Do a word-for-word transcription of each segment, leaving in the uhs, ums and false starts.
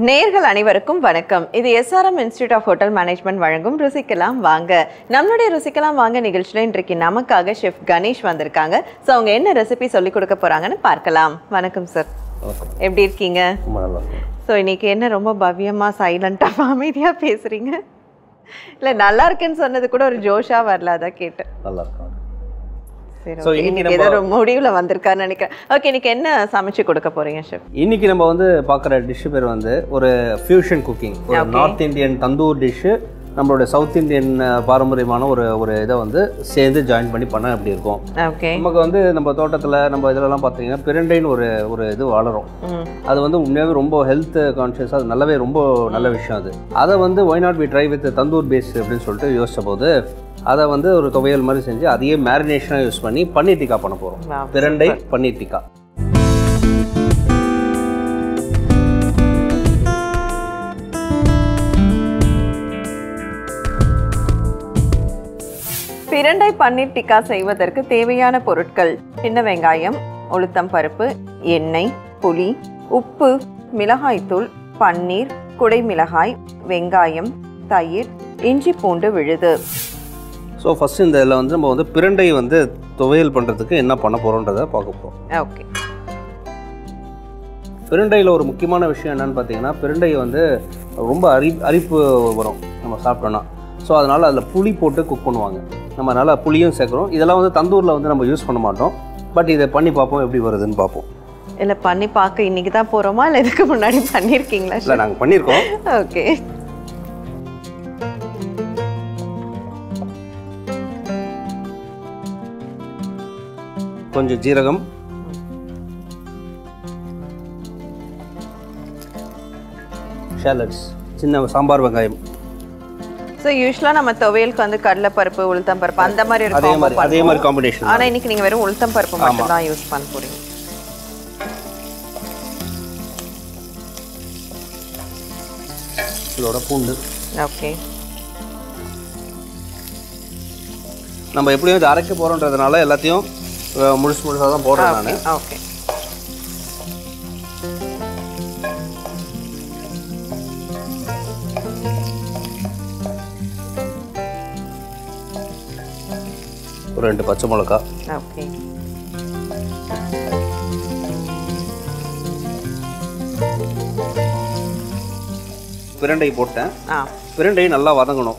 நேயர்கள் அனைவருக்கும் வணக்கம். இது SRM institute of hotel management வழங்கும் ருசிக்கலாம் வாங்க. நம்மளுடைய ருசிக்கலாம் வாங்க நிகழ்ச்சியில் இன்றைக்கு நமக்காக ஷெஃப் கணேஷ் வந்திருக்காங்க. ஸோ அவங்க என்ன ரெசிபி சொல்லிக் கொடுக்க போறாங்கன்னு பார்க்கலாம். வணக்கம் சார், எப்படி இருக்கீங்க? ஸோ இன்னைக்கு என்ன ரொம்ப பவ்யமா சைலண்டாக அமைதியாக பேசுறீங்க? இல்லை நல்லா இருக்குன்னு சொன்னது கூட ஒரு ஜோஷா வரல, அதான் கேட்டேன். நல்லா இருக்கும். சோ இன்னைக்கு ஏதோ ஒரு முடிவுல வந்திருக்கான்னு நினைக்கிறேன். ஓகே, இன்னைக்கு என்ன சமைச்சு கொடுக்க போறீங்க ஷெஃப்? இன்னைக்கு நம்ம வந்து பார்க்குற டிஷ் பேர் வந்து ஒரு ஃபியூஷன் குக்கிங். ஒரு நார்த் இந்தியன் தந்தூர் டிஷ்ஷு நம்மளோட சவுத் இந்தியன் பாரம்பரியமான ஒரு ஒரு இதை வந்து சேர்ந்து ஜாயின் பண்ணி பண்ண எப்படி இருக்கும். ஓகே, நமக்கு வந்து நம்ம தோட்டத்தில் நம்ம இதெல்லாம் பார்த்தீங்கன்னா பிரண்டைன்னு ஒரு ஒரு இது வளரும். அது வந்து உண்மையாகவே ரொம்ப ஹெல்த் கான்ஷியஸாக அது நல்லாவே ரொம்ப நல்ல விஷயம். அது அதை வந்து why not be try with tandoor base அப்படின்னு சொல்லிட்டு யோசிச்ச போது அதை வந்து ஒரு துவையல் மாதிரி செஞ்சு அதையே மேரினேஷனாக யூஸ் பண்ணி பன்னீர் டிக்கா பண்ண போகிறோம். பிரண்டை பன்னீர் டிக்கா. பிரண்டை பன்னீர் டிக்கா செய்வதற்கு தேவையான பொருட்கள்: சின்ன வெங்காயம், உளுத்தம் பருப்பு, எண்ணெய், புளி, உப்பு, மிளகாய்த்தூள், பன்னீர், குடை மிளகாய், வெங்காயம், தயிர், இஞ்சி பூண்டு விழுது. ஸோ ஃபஸ்ட்டு இந்த இதில் வந்து நம்ம வந்து பிரண்டை வந்து துவையல் பண்ணுறதுக்கு என்ன பண்ண போகிறோன்றதை பார்க்க போகிறோம். ஓகே, பிரண்டையில் ஒரு முக்கியமான விஷயம் என்னென்னு பார்த்தீங்கன்னா, பிரண்டை வந்து ரொம்ப அரி அரிப்பு வரும் நம்ம சாப்பிட்டோன்னா. ஸோ அதனால் அதில் புளி போட்டு குக் பண்ணுவாங்க. நம்ம அதனால் புளியும் சேர்க்குறோம். இதெல்லாம் வந்து தந்தூரில் வந்து நம்ம யூஸ் பண்ண மாட்டோம். பட் இதை பண்ணி பார்ப்போம், எப்படி வருதுன்னு பார்ப்போம். இல்லை பண்ணி பார்க்க இன்றைக்கி தான் போகிறோமா இல்லை இதுக்கு முன்னாடி பண்ணியிருக்கீங்களா? இல்லை, நாங்கள் பண்ணியிருக்கோம். ஓகே, கொஞ்சம் ஜீரகம், ஷாலட்ஸ், சின்ன சாம்பார் வெங்காயம். ஸோ யூஸ்வலாக நம்ம துவையலுக்கு வந்து கடலைப்பருப்பு, உளுத்தம் பருப்பு அந்த மாதிரி அதே மாதிரி அதே மாதிரி காம்பினேஷன். ஆனால் இன்னைக்கு நீங்கள் வெறும் உளுத்தம் பருப்பு மட்டும் தான் யூஸ் பண்ண போறீங்க. இதோட பூண்டு. ஓகே, நம்ம எப்படியும் இது அரைக்க போகிறோன்றதுனால எல்லாத்தையும் முழுசு முழுசாக தான் போடுறேன் நான். ஓகே, ஒரு ரெண்டு பச்சை மிளகா. ஓகே, பிரண்டை போட்டேன். ஆ, பிரண்டை நல்லா வதங்கணும்.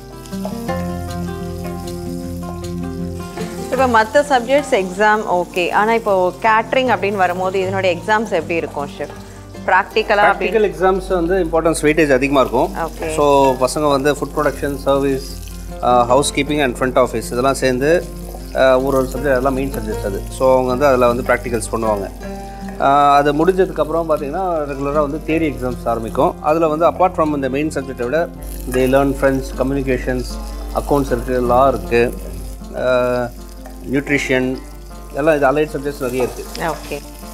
இப்போ மற்ற சப்ஜெக்ட்ஸ் எக்ஸாம் ஓகே, ஆனால் இப்போ கேட்ரிங் அப்படின்னு வரும்போது இதனோட எக்ஸாம்ஸ் எப்படி இருக்கும் ஷெஃப்? ப்ராக்டிக்கலாக ப்ராக்டிக்கல் எக்ஸாம்ஸ் வந்து இம்பார்ட்டன்ஸ் வெயிட்டேஜ் அதிகமாக இருக்கும். ஓகே, ஸோ பசங்க வந்து food production, service, housekeeping and front office இதெல்லாம் சேர்ந்து ஒரு ஒரு சப்ஜெக்ட் அதெல்லாம் மெயின் சப்ஜெக்ட்ஸ் அது. ஸோ அவங்க வந்து அதில் வந்து ப்ராக்டிகல்ஸ் பண்ணுவாங்க. அது முடிஞ்சதுக்கப்புறம் பார்த்தீங்கன்னா ரெகுலராக வந்து தியரி எக்ஸாம்ஸ் ஆரம்பிக்கும். அதில் வந்து அப்பார்ட் ஃப்ரம் இந்த மெயின் சப்ஜெக்டை விட they learn friends, communications, accounts இருக்குது, லா இருக்குது, நியூட்ரிஷன், எல்லாம் இது அலைட் சப்ஜெக்ட்ஸ் நிறைய இருக்குது. ஓகே,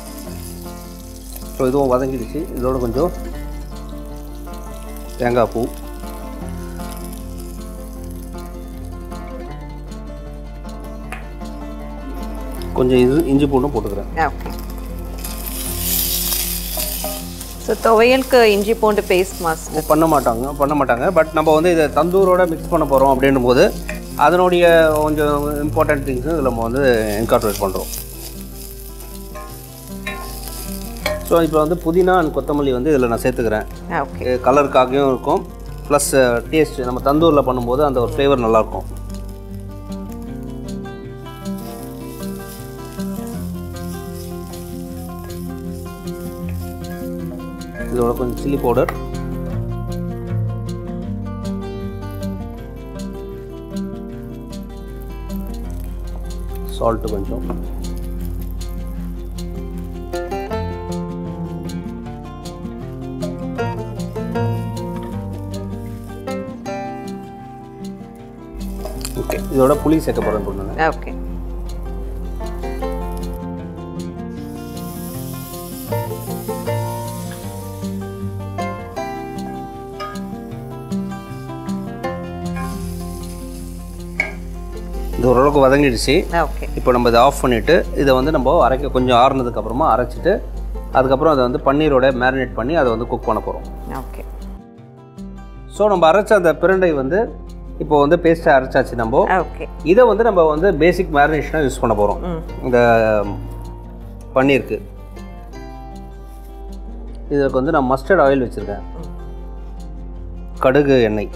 ஸோ இதுவும் வதங்கிடுச்சு. இதோட கொஞ்சம் தேங்காய் பூ, கொஞ்சம் இது இஞ்சி பூண்டும் போட்டுக்கிறேன். ஓகே. ஸோ துவையலுக்கு இஞ்சி பூண்டு பேஸ்ட் மாஸ் பண்ண மாட்டாங்க பண்ண மாட்டாங்க பட் நம்ம வந்து இதை தந்தூரோட மிக்ஸ் பண்ண போகிறோம் அப்படின்னும் போது அதனுடைய கொஞ்சம் இம்பார்ட்டன்ட் திங்ஸ் இதில் நம்ம வந்து இன்கார்பரேட் பண்ணுறோம். ஸோ இப்போ வந்து புதினா அண்ட் கொத்தமல்லி வந்து இதில் நான் சேர்த்துக்கிறேன். ஓகே, கலருக்காகவும் இருக்கும், ப்ளஸ் டேஸ்ட் நம்ம தந்தூரில் பண்ணும்போது அந்த ஒரு ஃப்ளேவர் நல்லாயிருக்கும். இதோட கொஞ்சம் சில்லி பவுடர், சால்ட்டு கொஞ்சம், ஓகே. இதோட புளி சேர்க்க போகிறேன் பொண்ணுங்க. ஓகே, இது ஓரளவுக்கு வதங்கிடுச்சு. ஓகே, இப்போ நம்ம இதை ஆஃப் பண்ணிவிட்டு இதை வந்து நம்ம அரைக்க கொஞ்சம் ஆறுனதுக்கப்புறமா அரைச்சிட்டு அதுக்கப்புறம் அதை வந்து பன்னீரோட மேரினேட் பண்ணி அதை வந்து குக் பண்ண போகிறோம். ஓகே. ஸோ நம்ம அரைச்ச அந்த பிரண்டை வந்து இப்போ வந்து பேஸ்ட்டாக அரைச்சாச்சு நம்ம. ஓகே. இதை வந்து நம்ம வந்து பேசிக் மேரினேஷனாக யூஸ் பண்ண போகிறோம் இந்த பன்னீருக்கு. இதுக்கு வந்து நான் மஸ்டர்ட் ஆயில் வச்சுருக்கேன், கடுகு எண்ணெய்,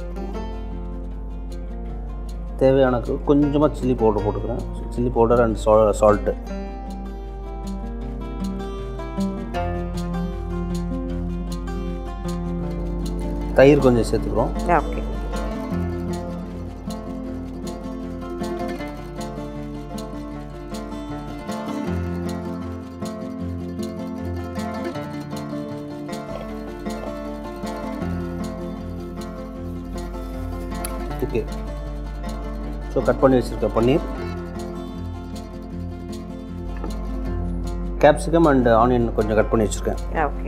தேவையான கொஞ்சமாக சில்லி பவுடர் போட்டுக்கிறேன், சில்லி பவுடர் அண்ட் சா சால்ட்டு, தயிர் கொஞ்சம் சேர்த்துக்கிறோம். ஓகே. ஓகே. ஸோ கட் பண்ணி வச்சுருக்க பன்னீர், கேப்சிகம் அண்ட் ஆனியன் கொஞ்சம் கட் பண்ணி வச்சுருக்கேன். ஓகே.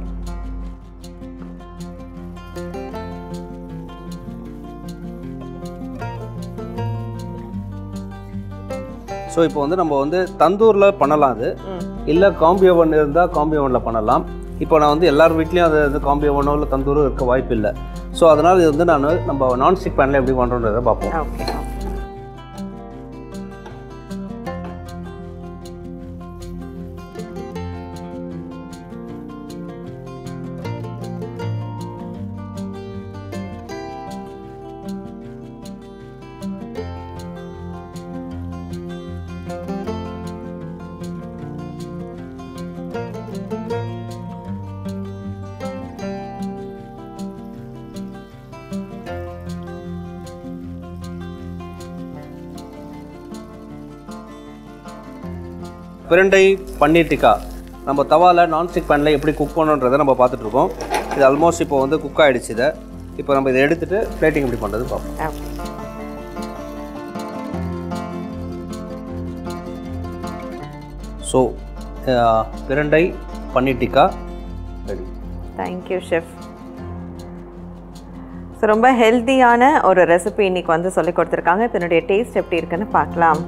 ஸோ இப்போ வந்து நம்ம வந்து தந்தூரில் பண்ணலாம், அது இல்லை காம்பி ஓவன் இருந்தால் காம்பி ஓவனில் பண்ணலாம். இப்போ நான் வந்து எல்லார் வீட்லேயும் அது வந்து காம்பி ஓவனோ இல்லை தந்தூரோ இருக்க வாய்ப்பு இல்லை. ஸோ அதனால் இது வந்து நான் நம்ம நான்ஸ்டிக் பேனில் எப்படி பண்ணுறோன்றதை பார்ப்போம். ஓகே. பிரண்டை பன்னீர் டிக்கா நம்ம தவாவில் நான்ஸ்டிக் பேனில் எப்படி குக் பண்ணுன்றதை நம்ம பார்த்துட்ருக்கோம். இது ஆல்மோஸ்ட் இப்போ வந்து குக் ஆகிடுச்சு. இதை இப்போ நம்ம இதை எடுத்துகிட்டு பிளேட்டிங் எப்படி பண்ணுறது பார்ப்போம். ஸோ பிரண்டை paneer tikka ready. Thank you chef. So ரொம்ப ஹெல்த்தியான ஒரு ரெசிபி இன்னைக்கு வந்து சொல்லி கொடுத்துருக்காங்க. இதனுடைய டேஸ்ட் எப்படி இருக்குன்னு பார்க்கலாம்.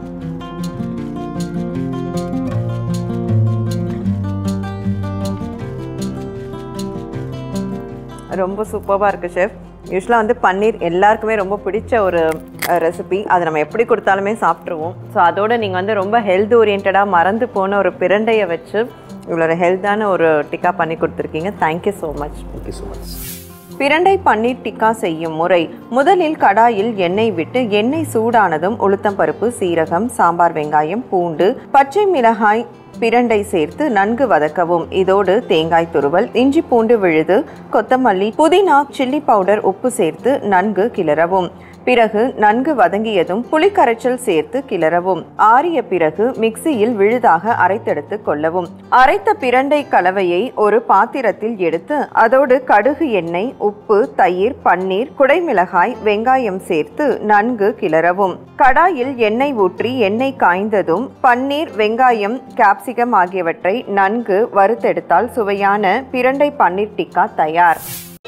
ரொம்ப சூப்பராக இருக்குது ஷெஃப். யூஸ்வலாக வந்து பன்னீர் எல்லாருக்குமே ரொம்ப பிடிச்ச ஒரு ரெசிபி. அது நம்ம எப்படி கொடுத்தாலுமே சாப்பிட்ருவோம். ஸோ அதோடு நீங்கள் வந்து ரொம்ப ஹெல்த் ஓரியன்டாக மறந்து போன ஒரு பிரண்டையை வச்சு இவ்வளோ ஹெல்த்தான ஒரு டிக்கா பண்ணி கொடுத்துருக்கீங்க. Thank you so much. Thank you so much. பிரண்டை பன்னீர் டிக்கா செய்யும் முறை: முதலில் கடாயில் எண்ணெய் விட்டு எண்ணெய் சூடானதும் உளுத்தம் பருப்பு, சீரகம், சாம்பார் வெங்காயம், பூண்டு, பச்சை மிளகாய், பிரண்டை சேர்த்து நன்கு வதக்கவும். இதோடு தேங்காய் துருவல், இஞ்சி பூண்டு விழுது, கொத்தமல்லி, புதினா, சில்லி பவுடர், உப்பு சேர்த்து நன்கு கிளறவும். பிறகு நன்கு வதங்கியதும் புளிக்கரைச்சல் சேர்த்து கிளறவும். ஆறிய பிறகு மிக்சியில் விழுதாக அரைத்தெடுத்து கொள்ளவும். அரைத்த பிரண்டை கலவையை ஒரு பாத்திரத்தில் எடுத்து அதோடு கடுகு எண்ணெய், உப்பு, தயிர், பன்னீர், குடைமிளகாய், வெங்காயம் சேர்த்து நன்கு கிளறவும். கடாயில் எண்ணெய் ஊற்றி எண்ணெய் காய்ந்ததும் பன்னீர், வெங்காயம், கேப்சிகம் ஆகியவற்றை நன்கு வறுத்தெடுத்தால் சுவையான பிரண்டை பன்னீர் டிக்கா தயார்.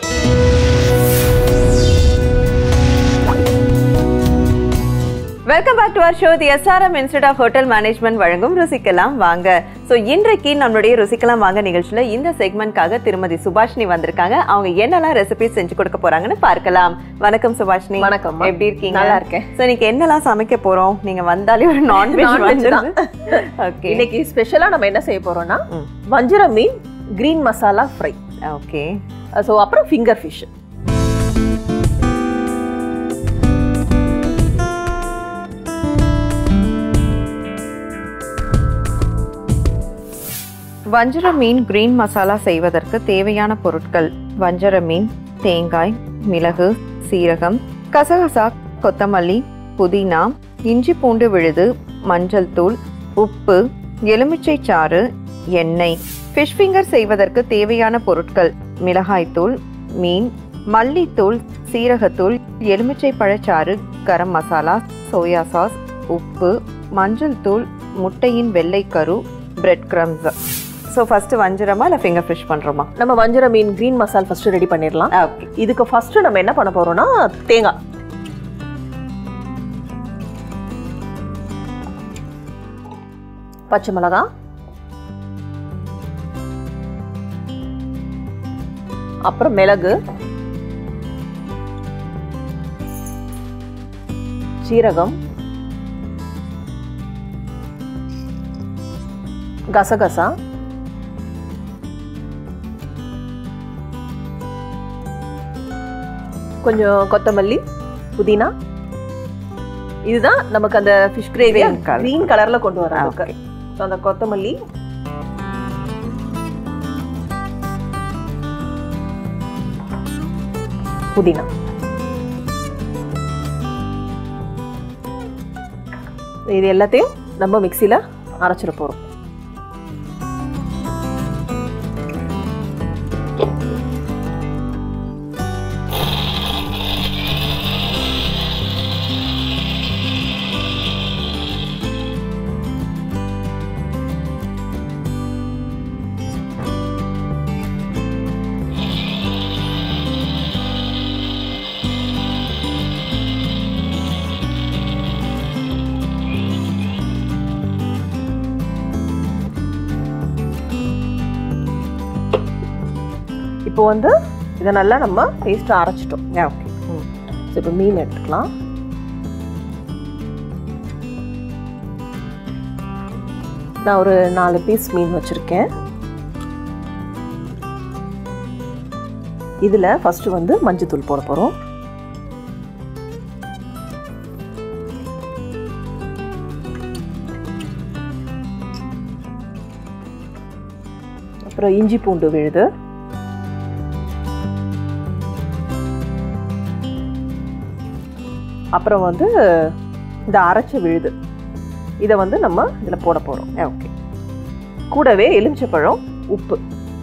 Welcome back to our show. The SRM institute of hotel management வழங்கும் ருசிக்கலாம் வாங்க. ஸோ இன்றைக்கு நம்மளுடைய ருசிக்கலாம் வாங்க நிகழ்ச்சியில் இந்த செக்மெண்ட்காக திருமதி சுபாஷினி வந்திருக்காங்க. அவங்க என்னெல்லாம் ரெசிபி செஞ்சு கொடுக்க போறாங்கன்னு பார்க்கலாம். வணக்கம் சுபாஷினி. வணக்கம். எப்படி இருக்கீங்க? நல்லா இருக்கேன். ஸோ இன்னைக்கு என்னெல்லாம் சமைக்க போறோம்? நீங்க வந்தாலே ஒரு நான்வெஜ் தான். ஓகே. இன்னைக்கு ஸ்பெஷலா நம்ம என்ன செய்ய போறோம்னா வஞ்சர மீன் green masala fry. Okay. So அப்புறம் ஃபிங்கர் ஃபிஷ். வஞ்சர மீன் கிரீன் மசாலா செய்வதற்கு தேவையான பொருட்கள்: வஞ்சர மீன், தேங்காய், மிளகு, சீரகம், கசகசா, கொத்தமல்லி, புதினா, இஞ்சி பூண்டு விழுது, மஞ்சள் தூள், உப்பு, எலுமிச்சை சாறு, எண்ணெய். ஃபிஷ் ஃபிங்கர் செய்வதற்கு தேவையான பொருட்கள்: மிளகாய்த்தூள், மீன், மல்லித்தூள், சீரகத்தூள், எலுமிச்சை பழச்சாறு, கரம் மசாலா, சோயா சாஸ், உப்பு, மஞ்சள் தூள், முட்டையின் வெள்ளைக்கரு, பிரெட் கிரம்ஸ். ஸோ ஃபர்ஸ்ட் வஞ்சரமா இல்லை ஃபிங்கர் ஃபிஷ் பண்ணுறோமா? நம்ம வஞ்சர மீன் கிரீன் மசாலா ஃபர்ஸ்ட் ரெடி பண்ணிடலாம். ஓகே. இதுக்கு ஃபர்ஸ்ட் நம்ம என்ன பண்ண போறோம்னா தேங்காய், பச்சை மிளகாய், அப்புறம் மிளகு, சீரகம், கசகசா, கொஞ்சம் கொத்தமல்லி, புதினா. இதுதான் நமக்கு அந்த ஃபிஷ் கிரேவி கிரீன் கலர்ல கொண்டு வர அளவுக்கு. ஸோ அந்த கொத்தமல்லி, புதினா, இது எல்லாத்தையும் நம்ம மிக்சியில அரைச்சிட போறோம். இப்போ வந்து இதை நல்லா நம்ம பேஸ்ட்டாக அரைச்சிட்டோம். ஓகே. ஸோ இப்போ மீன் எடுத்துக்கலாம். நான் ஒரு நாலு பீஸ் மீன் வச்சுருக்கேன். இதில் ஃபஸ்ட்டு வந்து மஞ்சத்தூள் போட போகிறோம். அப்புறம் இஞ்சி பூண்டு விழுது, அப்புறம் வந்து இந்த அரைச்ச விழுது, இதை வந்து நம்ம இதில் போட போகிறோம். ஓகே. கூடவே எலுமிச்சப்பழம், உப்பு,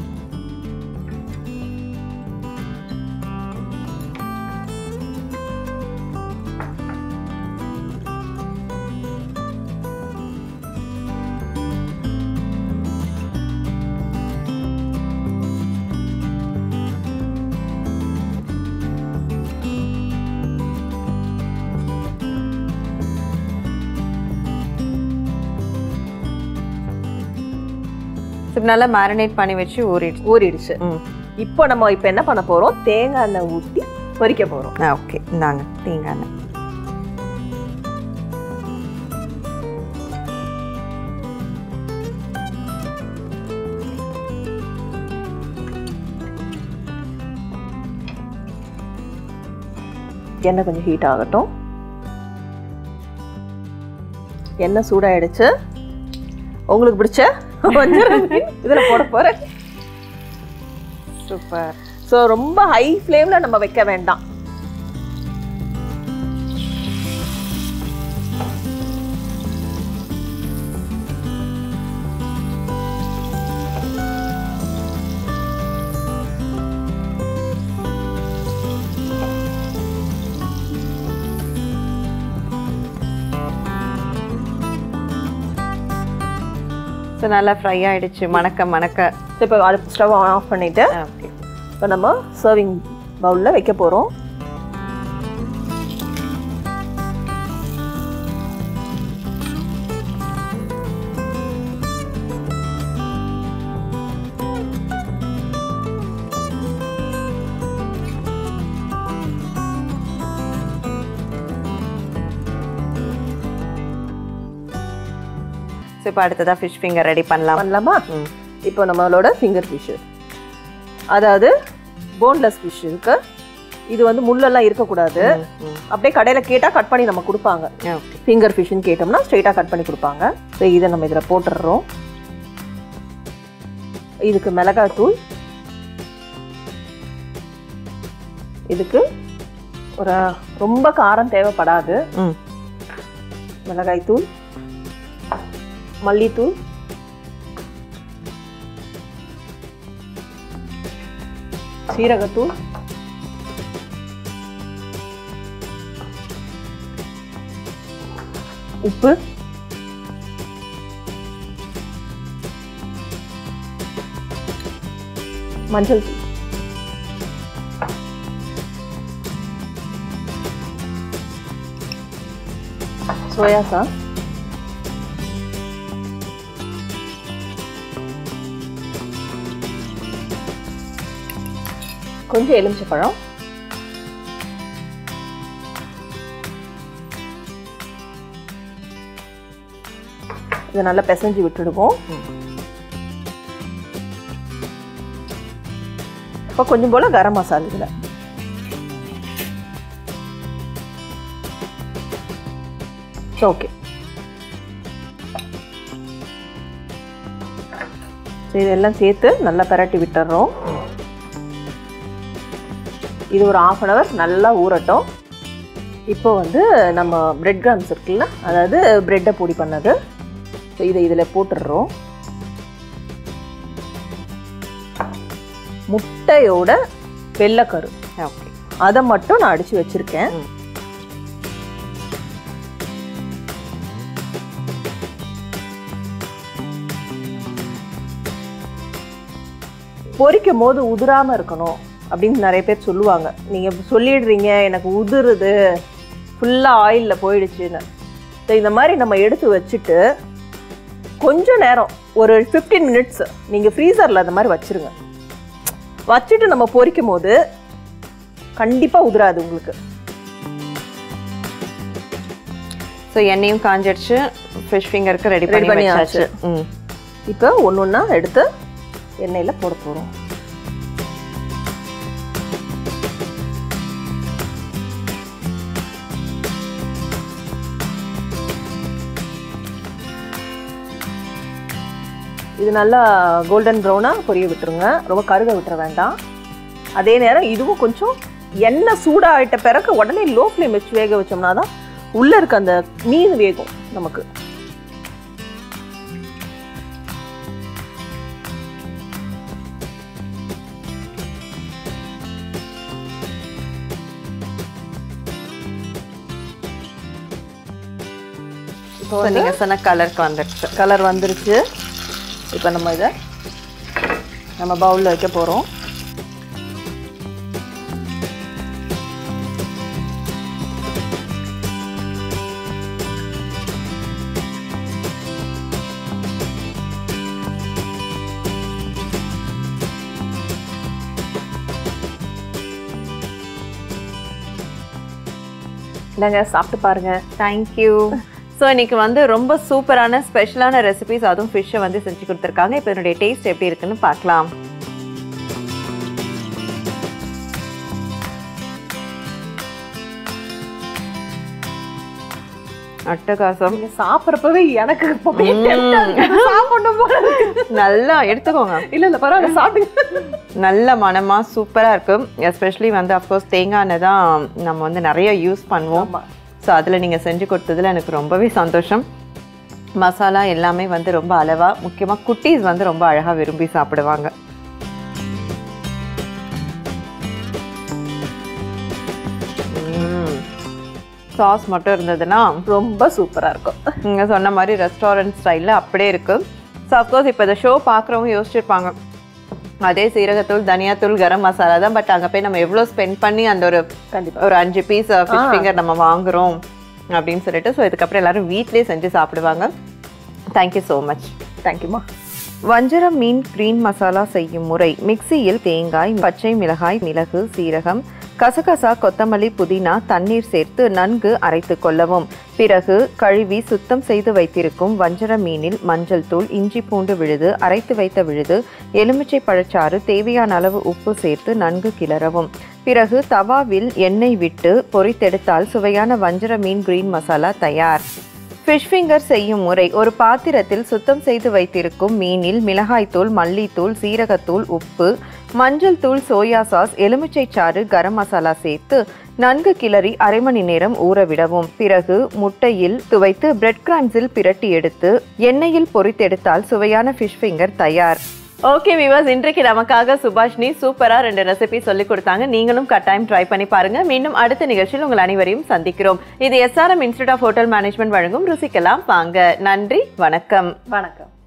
நல்லா மேரினேட் பண்ணி வச்சு ஊறிடுச்சு ஊறிடுச்சு இப்போ நம்ம இப்போ என்ன பண்ண போறோம், தேங்காய் எண்ணெய் ஊற்றி பொரிக்க போறோம். ஓகே, இந்தாங்க தேங்காய் எண்ணெய். எண்ணெய் கொஞ்சம் ஹீட் ஆகட்டும். எண்ணெய் சூடாயிடுச்சு. உங்களுக்கு பிடிச்ச இதில் போட போறேன். சூப்பர். ஸோ ரொம்ப ஹை ஃப்ளேம்ல நம்ம வைக்க வேண்டாம். ஸோ நல்லா ஃப்ரை ஆகிடுச்சு, மணக்க மணக்க. ஸோ இப்போ அடுப்பு ஸ்டவ் ஆஃப் பண்ணிவிட்டு ஓகே, இப்போ நம்ம சர்விங் பவுலில் வைக்க போகிறோம். ஸோ இப்போ அடுத்ததாக ஃபிஷ் ஃபிங்கர் ரெடி பண்ணலாம். பண்ணலாமா? இப்போ நம்மளோட ஃபிங்கர் ஃபிஷ்ஷு, அதாவது போன்லெஸ் ஃபிஷ் இருக்கு. இது வந்து முள்ளெல்லாம் இருக்கக்கூடாது. அப்படியே கடையில் கேட்டால் கட் பண்ணி நம்ம கொடுப்பாங்க. ஃபிங்கர் ஃபிஷ்ஷுன்னு கேட்டோம்னா ஸ்ட்ரெயிட்டாக கட் பண்ணி கொடுப்பாங்க. ஸோ இதை நம்ம இதில் போட்டுடுறோம். இதுக்கு மிளகாய் தூள், இதுக்கு ஒரு ரொம்ப காரம் தேவைப்படாது. மிளகாய் தூள், மல்லித்தூள், சீரகத்தூள், உப்பு, மஞ்சள் தூள், சோயா சாஸ், கொஞ்சம் எலுமிச்சை பழம், இதை நல்லா பிசைஞ்சு விட்டுடுவோம். இப்போ கொஞ்சம் போல கரம் மசாலா இதுல ஓகே. இதெல்லாம் சேர்த்து நல்லா பரட்டி விட்டுறோம். இது ஒரு ஹாஃப் அன் அவர் நல்லா ஊறட்டும். இப்போ வந்து நம்ம பிரெட் கிராம்ஸ் இருக்குல்ல, அதாவது பிரெட்டை பொடி பண்ணது, ஸோ இதை இதில் போட்டுடுறோம். முட்டையோட வெள்ளைக்கரு ஓகே, அதை மட்டும் நான் அடித்து வச்சுருக்கேன். பொரிக்கும் போது உதிராமல் இருக்கணும் அப்படின்னு நிறைய பேர் சொல்லுவாங்க. நீங்கள் சொல்லிடுறீங்க எனக்கு உதிருது, ஃபுல்லாக ஆயிலில் போயிடுச்சுன்னு. ஸோ இந்த மாதிரி நம்ம எடுத்து வச்சுட்டு கொஞ்சம் நேரம் ஒரு ஃபிஃப்டீன் மினிட்ஸ் நீங்கள் ஃப்ரீசரில் அந்த மாதிரி வச்சுருங்க. வச்சுட்டு நம்ம பொரிக்கும் போது கண்டிப்பாக உதிராது உங்களுக்கு. ஸோ எண்ணெயும் காஞ்சிடுச்சு, ஃபிஷ் ஃபிங்கருக்கு ரெடி பண்ணி வச்சாச்சு. ம், இப்போ ஒன்று ஒன்றா எடுத்து எண்ணெயில் போட போகிறோம். இது நல்லா கோல்டன் ப்ரௌனாக பொரிய விட்டுருங்க, ரொம்ப கருக விட்டுற வேண்டாம். அதே நேரம் இதுவும் கொஞ்சம் எண்ணெய் சூடாகிட்ட பிறகு உடனே லோ ஃப்ளேம் வச்சு வேக வச்சோம்னா தான் உள்ளே இருக்க அந்த மீன் வேகும் நமக்கு. இப்போ நீங்கள் சொன்ன கலருக்கு வந்துருச்சு. கலர் வந்துருச்சு. இப்போ நம்ம இதை நம்ம பவுலில் வைக்க போகிறோம். இல்லைங்க, சாப்பிட்டு பாருங்க. தேங்க்யூ. ஸோ இன்னைக்கு வந்து ரொம்ப சூப்பரான ஸ்பெஷலான ரெசிபிஸ், அதுவும் ஃபிஷ்ஷை வந்து செஞ்சு கொடுத்துருக்காங்க. இப்போ என்னுடைய டேஸ்ட் எப்படி இருக்குன்னு பார்க்கலாம். அட்டகாசம். சாப்பிட்றப்பவே எனக்கு நல்லா எடுத்துக்கோங்க. இல்லை இல்லை பரவாயில்ல, சாப்பிடுங்க. நல்ல மனமா சூப்பராக இருக்கும். எஸ்பெஷலி வந்து அஃப்கோர்ஸ் தேங்காய் எண்ணெய் தான் நம்ம வந்து நிறைய யூஸ் பண்ணுவோம். ஸோ அதில் நீங்கள் செஞ்சு கொடுத்ததில் எனக்கு ரொம்பவே சந்தோஷம். மசாலா எல்லாமே வந்து ரொம்ப அளவாக, முக்கியமாக குட்டீஸ் வந்து ரொம்ப அழகாக விரும்பி சாப்பிடுவாங்க. சாஸ் மட்டும் இருந்ததுன்னா ரொம்ப சூப்பராக இருக்கும். நீங்கள் சொன்ன மாதிரி ரெஸ்டாரண்ட் ஸ்டைலில் அப்படியே இருக்குது. ஸோ அஃப்கோர்ஸ் இப்போ இந்த ஷோ பார்க்குறவங்க யோசிச்சிருப்பாங்க, அதே சீரகத்தூள், தனியாத்தூள், கரம் மசாலா தான், பட் அங்கே போய் நம்ம எவ்வளோ ஸ்பெண்ட் பண்ணி அந்த ஒரு கண்டிப்பாக ஒரு அஞ்சு பீஸ் ஃபிஷ் ஃபிங்கர் நம்ம வாங்குகிறோம் அப்படின்னு சொல்லிட்டு. ஸோ இதுக்கப்புறம் எல்லாரும் வீட்டிலே செஞ்சு சாப்பிடுவாங்க. Thank you so much. தேங்க்யூமா. வஞ்சரம் மீன் கிரீன் மசாலா செய்யும் முறை: மிக்சியில் தேங்காய், பச்சை மிளகாய், மிளகு, சீரகம், கசகசா, கொத்தமல்லி, புதினா, தண்ணீர் சேர்த்து நன்கு அரைத்து கொள்ளவும். பிறகு கழுவி சுத்தம் செய்து வைத்திருக்கும் வஞ்சர மீனில் மஞ்சள் தூள், இஞ்சி பூண்டு விழுது, அரைத்து வைத்த விழுது, எலுமிச்சை பழச்சாறு, தேவையான அளவு உப்பு சேர்த்து நன்கு கிளறவும். பிறகு தவாவில் எண்ணெய் விட்டு பொரித்தெடுத்தால் சுவையான வஞ்சர மீன் கிரீன் மசாலா தயார். ஃபிஷ் ஃபிங்கர் செய்யும் முறை: ஒரு பாத்திரத்தில் சுத்தம் செய்து வைத்திருக்கும் மீனில் மிளகாய்த்தூள், மல்லித்தூள், சீரகத்தூள், உப்பு, மஞ்சள் தூள், சோயா சாஸ், எலுமிச்சை சாறு, கரம் மசாலா சேர்த்து நன்கு கிளறி அரை மணி நேரம் ஊறவிடவும். பிறகு முட்டையில் துவைத்து பிரெட் கிராம்ஸில் பிரட்டி எடுத்து எண்ணெயில் பொரித்தெடுத்தால் சுவையான ஃபிஷ் ஃபிங்கர் தயார். ஓகே வியூவர்ஸ், இன்றைக்கு நமக்காக சுபாஷினி சூப்பரா ரெண்டு ரெசிபி சொல்லி கொடுத்தாங்க. நீங்களும் கட்டாயம் ட்ரை பண்ணி பாருங்க. மீண்டும் அடுத்த நிகழ்ச்சியில் உங்கள் அனைவரையும் சந்திக்கிறோம். இது SRM institute of hotel management வழங்கும் ருசிக்கலாம் வாங்க. நன்றி, வணக்கம். வணக்கம்.